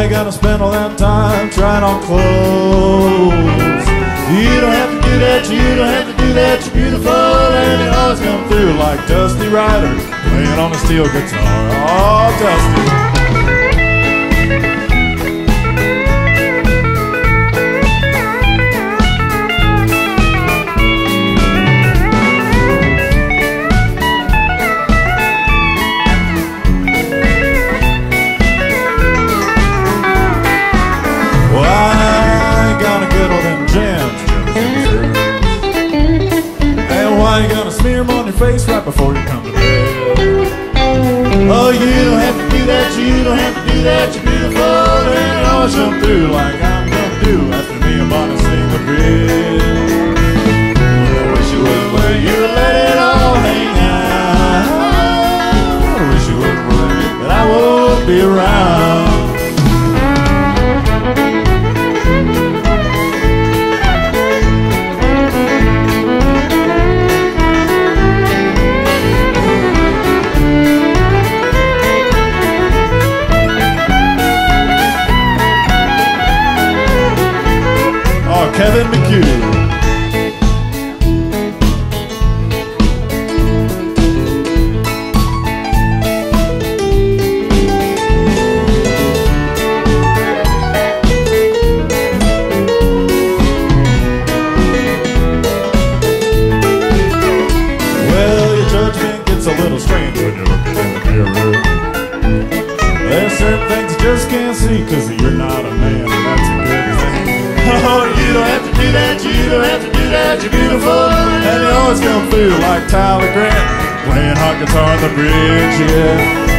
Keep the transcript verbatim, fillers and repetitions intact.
you gotta spend all that time trying on clothes? You don't have to do that, you don't have to do that, you're beautiful, and you always come through like Dusty Ryder, playing on a steel guitar. Oh, Dusty. You gonna smear them on your face right before you come to bed. Oh, you don't have to do that, you don't have to do that, you're beautiful, and it always come through like I'm gonna do after me and Bonnie sing the bridge. I wish you would let you let it all hang out. I wish you would believe that I won't be around. Kevin Mchugh. Well, your judgment gets a little strange when you're looking in the mirror. There's certain things you just can't see because you're not a man, and that's a good thing. Oh, you don't have to do that, you don't have to do that, you're beautiful, and you always come through like Tyler Grant, playing hot guitar on the bridge, yeah.